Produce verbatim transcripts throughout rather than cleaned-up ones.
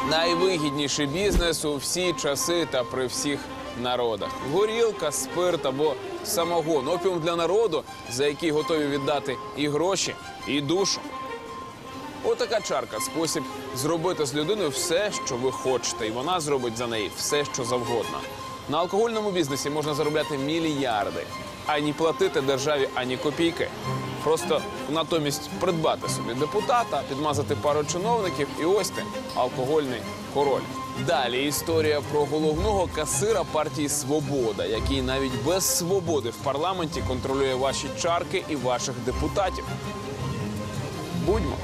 Найвигідніший бізнес у всі часи та при всіх народах. Горілка, спирт або самогон. Опіум для народу, за який готові віддати і гроші, і душу. Отака чарка – спосіб зробити з людиною все, що ви хочете. І вона зробить за неї все, що завгодно. На алкогольному бізнесі можна заробляти мільярди. Ані платити державі, ані копійки. Просто натомість придбати собі депутата, підмазати пару чиновників і ось ти – алкогольний король. Далі історія про головного касира партії «Свобода», який навіть без свободи в парламенті контролює ваші чарки і ваших депутатів. Будьмо.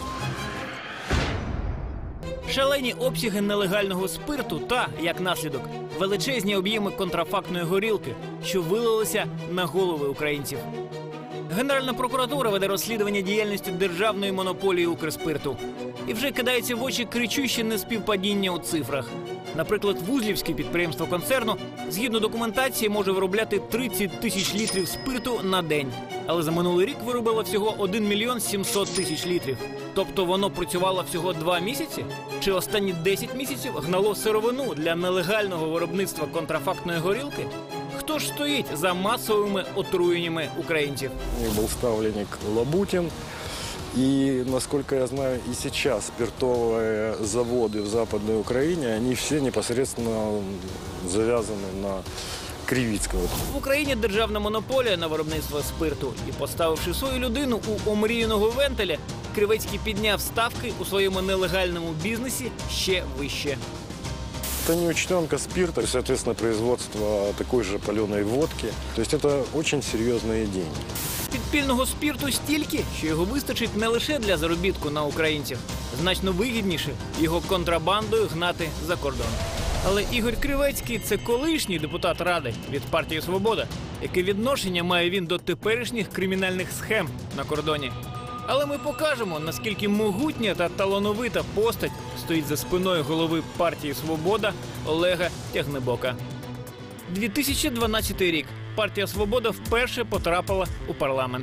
Шалені обсяги нелегального спирту та, як наслідок, величезні об'єми контрафактної горілки, що вилилися на голови українців. Генеральна прокуратура веде розслідування діяльності державної монополії «Укрспирту». І вже кидається в очі кричуще неспівпадіння у цифрах. Наприклад, вузлівське підприємство концерну, згідно документації, може виробляти тридцять тисяч літрів спирту на день. Але за минулий рік виробило всього один мільйон сімсот тисяч літрів. Тобто воно працювало всього два місяці? Чи останні десять місяців гнало сировину для нелегального виробництва контрафактної горілки? Хто ж стоїть за масовими отруєннями українців? Був ставленник Лабутин. И, насколько я знаю, и сейчас спиртовые заводы в Западной Украине, они все непосредственно завязаны на Кривицкого. В Україні державна монополія на виробництво спирту. І поставивши свою людину у омріяного вентиля, Кривецький підняв ставки у своєму нелегальному бізнесі ще вище. Это не учтенка спирта, соответственно, производство такой же паленой водки. То есть это очень серьезные деньги. Підпільного спирту стільки, що його вистачить не лише для заробітку на українців. Значно вигідніше його контрабандою гнати за кордон. Але Ігор Кривецький – це колишній депутат Ради від партії «Свобода». Яке відношення має він до теперішніх кримінальних схем на кордоні? Але ми покажемо, наскільки могутня та талановита постать стоїть за спиною голови партії «Свобода» Олега Тягнебока. дві тисячі дванадцятий рік. Партія «Свобода» вперше потрапила у парламент.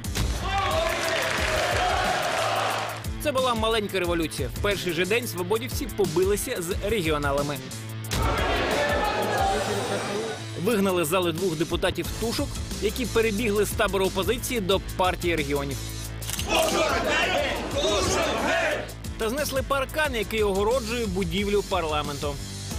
Це була маленька революція. В перший же день свободівці побилися з регіоналами. Вигнали з зали двох депутатів Тушок, які перебігли з табору опозиції до партії регіонів. Та знесли паркан, який огороджує будівлю парламенту.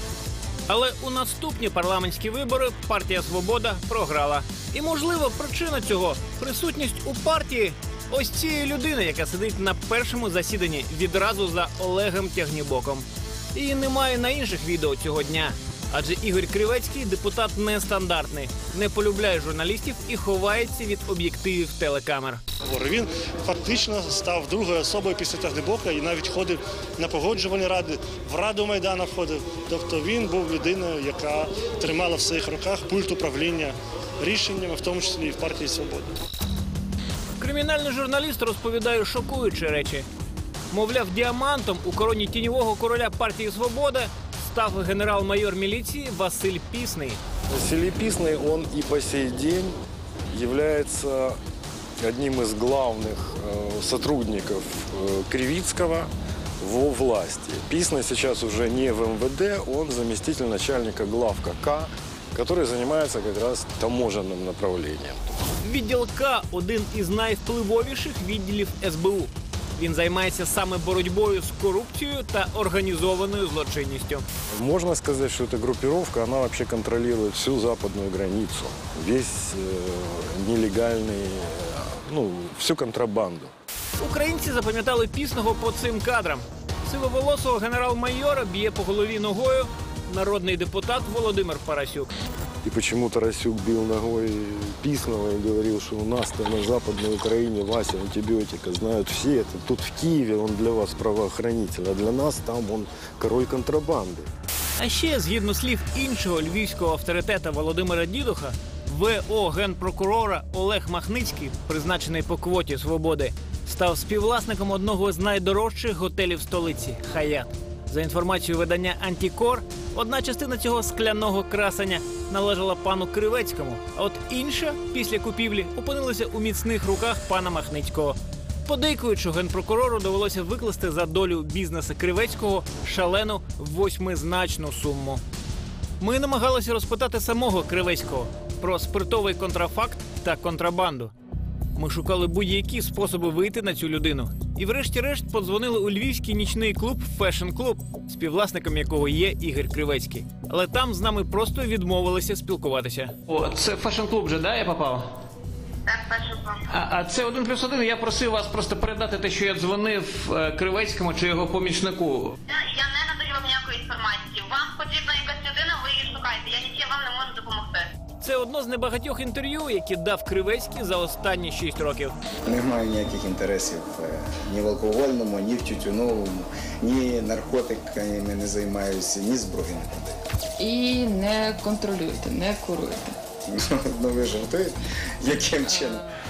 Але у наступні парламентські вибори партія «Свобода» програла. І, можливо, причина цього – присутність у партії ось цієї людини, яка сидить на першому засіданні відразу за Олегом Тягнебоком. Її немає на інших відео цього дня. Адже Ігор Кривецький – депутат нестандартний, не полюбляє журналістів і ховається від об'єктивів телекамер. Він фактично став другою особою після Тягнебока і навіть ходив на погоджувальні ради, в Раду Майдану входив. Тобто він був людиною, яка тримала в своїх руках пульт управління рішеннями, в тому числі і в партії «Свобода». Кримінальний журналіст розповідає шокуючі речі. Мовляв, діамантом у короні тіньового короля партії «Свобода» став генерал-майор милиции Василь Писный. Василий Писный, он и по сей день является одним из главных э, сотрудников э, Кривицкого во власти. Писный сейчас уже не в эм вэ дэ, он заместитель начальника главка К, который занимается как раз таможенным направлением. Відділ К – один із найвпливовіших відділів ес бе у. Він займається саме боротьбою з корупцією та організованою злочинністю. Можно сказать, что эта группировка, она вообще контролирует всю западную границу, весь э, нелегальный, э, ну, всю контрабанду. Українці запам'ятали Пісного по цим кадрам. Сивоволосого генерал-майора б'є по голові ногою народний депутат Володимир Парасюк. И почему Тарасюк бил ногой Писного и говорил, что у нас-то на Западной Украине Вася антибиотика знают все. Это тут в Киеве он для вас правоохранитель, а для нас там он король контрабанди. А ще, згідно слів іншого львівського авторитета Володимира Дідуха, ве о генпрокурора Олег Махницький, призначений по квоті «Свободи», став співвласником одного з найдорожчих готелів столиці – «Хаят». За інформацією видання «Антикор», одна частина цього скляного красення належала пану Кривецькому, а от інша, після купівлі, опинилася у міцних руках пана Махницького. подейкують, що генпрокурору довелося викласти за долю бізнеса Кривецького шалену восьмизначну суму. Ми намагалися розпитати самого Кривецького про спиртовий контрафакт та контрабанду. Ми шукали будь-які способи вийти на цю людину. І врешті-решт подзвонили у львівський нічний клуб «Фешн Клуб», співвласником якого є Ігор Кривецький. Але там з нами просто відмовилися спілкуватися. О, це «Фешн Клуб» вже, да, я попав? Так, перший план. А, а це один плюс один. Я просив вас просто передати те, що я дзвонив е, Кривецькому чи його помічнику. Я не надаю вам ніякої інформації. Вам потрібна якась людина, ви її шукаєте. Я нічим вам не можу допомогти. Це одно з небагатьох інтерв'ю, які дав Кривецький за останні шість років. Не маю ніяких інтересів е, ні в алкогольному, ні в тютюновому, ні наркотиками не займаюся, ні зброю не продаю. І не контролюйте, не куруйте. Ну ви жартуєте? Яким чином?